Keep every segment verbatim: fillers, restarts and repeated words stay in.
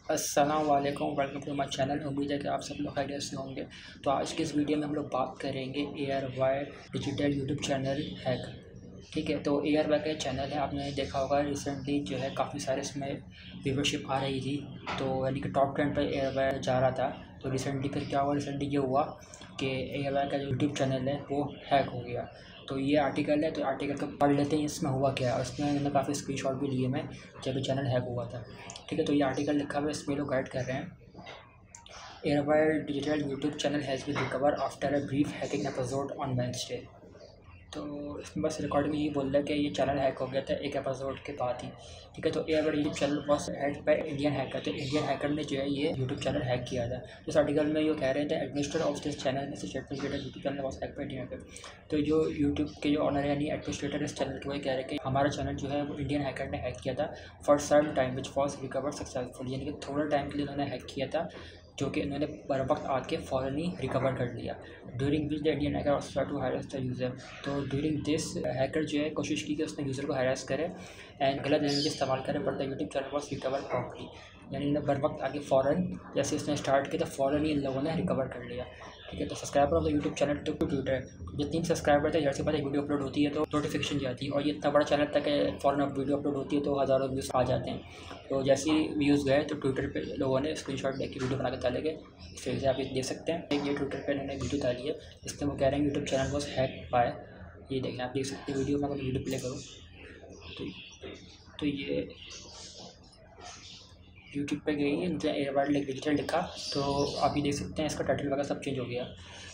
अस्सलाम वालेकुम, welcome to my channel. उम्मीद है कि आप सब लोग खैरियत से होंगे। तो आज की इस वीडियो में हम लोग बात करेंगे Airwire digital YouTube channel hack. ठीक है, तो एयर वायर का चैनल है, आपने देखा होगा रिसेंटली जो है काफ़ी सारे इसमें व्यूवरशिप आ रही थी, तो यानी कि टॉप टेन पर एयर वायर जा रहा था। तो रिसेंटली फिर क्या हुआ, रिसेंटली ये हुआ कि एयर वायर का जो यूट्यूब चैनल है वो हैक हो गया। तो ये आर्टिकल है, तो आर्टिकल को पढ़ लेते हैं इसमें हुआ क्या है। उसमें मैंने काफ़ी स्क्रीनशॉट भी लिए मैं जब चैनल हैक हुआ था। ठीक है, तो ये आर्टिकल लिखा हुआ है, इसमें लोग गाइड कर रहे हैं। Airwire digital YouTube channel has been recover after a brief hacking episode on Wednesday. तो इसमें बस रिकॉर्ड में यही बोल रहा है कि ये चैनल हैक हो गया था एक एपिसोड के बाद ही। ठीक है, तो Airwire YouTube channel was hacked by Indian hacker. तो इंडियन हैकर ने जो है ये यूट्यूब चैनल हैक किया था। तो इस आर्टिकल में ये कह रहे थे एडमिनिस्ट्रेटर ऑफ दिस चैनल में से YouTube channel was hack by Indian hacker. तो जो यूट्यूब के जो ऑनर है यानी एडमिनिस्ट्रेटर इस चैनल के, वही कह रहे हैं कि हमारा चैनल जो है वो इंडियन हैकर ने हैक किया था for some time which was recover successful. यानी कि थोड़ा टाइम के लिए उन्होंने हैक किया था, जो कि इन्होंने बर वक्त आके फ़ौरन ही रिकवर कर लिया। During which the Indian hacker also to harass the user. तो ड्यूरिंग दिस हैकर जो है कोशिश की कि उसने यूज़र को हैरेस करे एंड गलत लैंग्वेज इस्तेमाल करे, but the YouTube channel was recover properly. यानी इन्हें बर वक्त आगे फ़ौरन जैसे इसने स्टार्ट किया तो फ़ौरन ही इन लोगों ने रिकवर कर लिया। ठीक है, तो subscriber of the YouTube channel to Twitter, जितनी सब्सक्राइबर थे जैसे पता वीडियो अपलोड होती है तो नोटिफिकेशन जाती है, और ये इतना बड़ा चैनल तक है फ़ौरन अब वीडियो अपलोड होती है तो हज़ारों व्यूज़ आ जाते हैं। तो जैसे ही व्यूज़ गए तो ट्विटर पे लोगों ने स्क्रीनशॉट लेके वीडियो बना के डाले गए। इस तरीके से आप ये देख सकते हैं, ये ट्विटर पे इन्होंने वीडियो डाली है, इसमें वो कह रहे हैं YouTube channel was hack by. ये देखें, आप देख सकते हैं वीडियो में, अगर वीडियो प्ले करूँ तो तो ये यूट्यूब पे गई है, नीचे एयरवायर डिजिटल लिखा, तो आप ये देख सकते हैं इसका टाइटल वगैरह सब चेंज हो गया।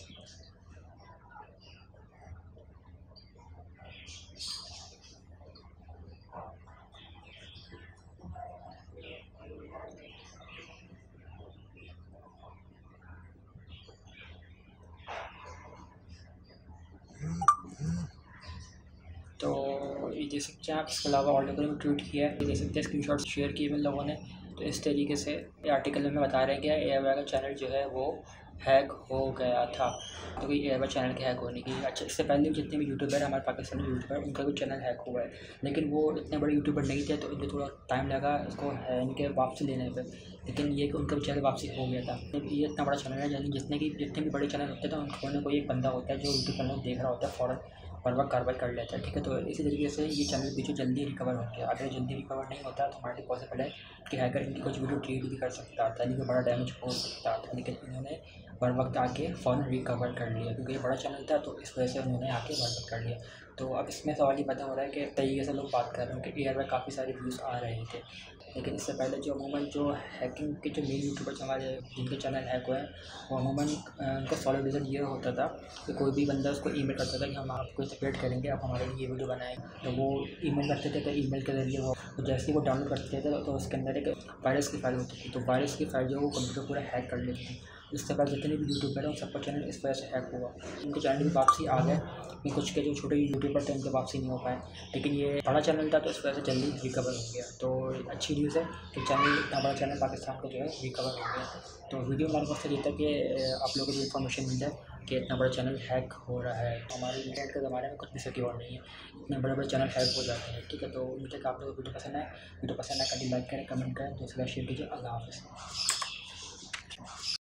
तो ये देख सकते हैं आप, इसके अलावा और लोगों ने ट्वीट किया है, ये देख सकते हैं स्क्रीनशॉट शेयर किए हुए लोगों ने। तो इस तरीके से ये आर्टिकल में बता रहे हैं कि एयरवायर का चैनल जो है वो हैक हो गया था। तो कोई एयरवायर चैनल के हैक होने की, अच्छा इससे पहले जितने भी यूट्यूबर हमारे पाकिस्तानी यूट्यूबर, उनका भी चैनल हैक हुआ है, लेकिन वो इतने बड़े यूट्यूबर नहीं थे तो उनको थोड़ा टाइम लगा इसको इनके वापसी लेने पर। लेकिन ये कि उनका भी चैनल वापसी हो गया था। ये इतना बड़ा चैनल है, यानी जितने की जितने भी बड़े चैनल होते हैं तो उनको कोई एक बंदा होता है जो यूट्यूब चैनल देख रहा होता है, फ़ौरन पर वक्त कार्रवाई कर लेता है। ठीक है, तो इसी तरीके से ये चैनल भी जो जल्दी रिकवर हो गया। अगर जल्दी रिकवर नहीं होता तो हमारे लिए पॉसिबल है कि हैकर इनकी कुछ वीडियो डिलीट भी कर सकता था, यानी कि बड़ा डैमेज हो सकता था, लेकिन इन्होंने बर वक्त आके फ़ौरन रिकवर कर लिया क्योंकि ये बड़ा चैनल था, तो इस वजह से उन्होंने आके बर वक्त कर लिया। तो अब इसमें सवाल ये पैदा हो रहा है कि तरीके से लोग बात कर रहे हैं कि एयर में काफ़ी सारे व्यूज़ आ रहे थे, लेकिन इससे पहले जो अमूमन जो हैकिंग के जो मेन यूट्यूबर्स हमारे जिनके चैनल हैक हुए हैं, वो अमूमन उनका सॉलिड रीज़न ये होता था कि कोई भी बंदा उसको ईमेल करता था कि हम आपको सेपरेट करेंगे, आप हमारे लिए ये वीडियो बनाएं। तो वो ईमेल करते थे, तो ईमेल के ज़रिए वो तो जैसे ही वो डाउनलोड करते थे तो उसके अंदर एक वायरस की फाइल होती थी, तो वायरस की फाइल जो वो कंप्यूटर पूरा हैक कर लेती थी। इससे पहले जितने भी यूट्यूबर हैं उन सबका चैनल इस वजह से हैक हुआ। उनके चैनल की वापसी आ गए, लेकिन कुछ के जो छोटे यूट्यूबर थे उनके वापसी नहीं हो पाए, लेकिन ये बड़ा चैनल था तो इस वजह से जल्दी रिकवर हो गया। तो अच्छी न्यूज़ है कि चैनल इतना बड़ा चैनल पाकिस्तान का जो है रिकवर हो गया। तो वीडियो हमारे पास ये था कि आप लोगों को जो इन्फॉर्मेशन मिल जाए कि इतना बड़ा चैनल हैक हो रहा है। तो हमारे इंटरनेट के ज़माने में कुछ भी सिक्योर नहीं है, इतने बड़े बड़े चैनल हैक हो जाते हैं। ठीक है, तो उम्मीद है कि आप लोगों को वीडियो पसंद है। वीडियो पसंद है कभी लाइक करें, कमेंट करें, दूसरा शेयर कीजिए। अल्लाह हाफ़िज़।